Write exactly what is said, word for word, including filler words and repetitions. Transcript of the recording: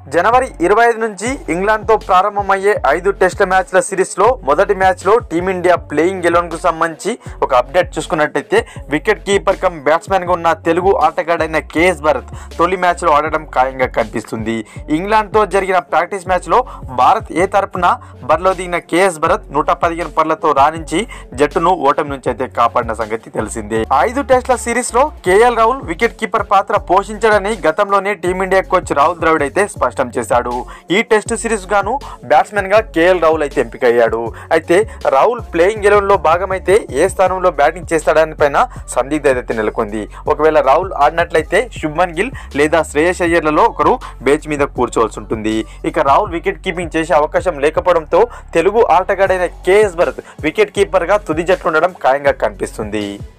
జనవరి ఇరవై ఐదు నుంచి ఇంగ్లాండ్తో ప్రారంభమయ్యే ఐదు టెస్ట్ల మ్యాచ్ల సిరీస్లో మొదటి మ్యాచ్లో టీమిండియా ప్లేయింగ్ ఎలెవన్కు సంబంధించి ఒక అప్డేట్ చూసుకున్నట్టయితే వికెట్ కీపర్ కమ్ బ్యాట్స్మెన్గా ఉన్న తెలుగు ఆటగాడైన కేఎస్ భరత్ తొలి మ్యాచ్లో ఆడడం ఖాయంగా కనిపిస్తుంది. ఇంగ్లాండ్తో జరిగిన ప్రాక్టీస్ మ్యాచ్లో భారత్ ఏ తరపున బరిలో దిగిన కేఎస్ భరత్ నూట పదిహేను పరులతో రాణించి జట్టును ఓటమి నుంచి అయితే కాపాడిన సంగతి తెలిసిందే. ఐదు టెస్ట్ల సిరీస్లో కేఎల్ రాహుల్ వికెట్ కీపర్ పాత్ర పోషించడని గతంలోనే టీమిండియా కోచ్ రాహుల్ ద్రవిడ్ అయితే స్పష్టం చేశాడు. ఈ టెస్ట్ సిరీస్ గాను బ్యాట్స్మెన్ గా కేఎల్ రాహుల్ అయితే ఎంపికయ్యాడు. అయితే రాహుల్ ప్లేయింగ్ ఎలెవన్ లో భాగమైతే ఏ స్థానంలో బ్యాటింగ్ చేస్తాడని పైన సందిగ్ధత నెలకొంది. ఒకవేళ రాహుల్ ఆడినట్లయితే శుభ్మన్ గిల్ లేదా శ్రేయస్ అయ్యర్లలో ఒకరు బెంచ్ మీద కూర్చోవాల్సి ఉంటుంది. ఇక రాహుల్ వికెట్ కీపింగ్ చేసే అవకాశం లేకపోవడంతో తెలుగు ఆటగాడైన కేఎస్ భరత్ వికెట్ కీపర్ గా తుది జట్లు ఉండడం ఖాయంగా కనిపిస్తుంది.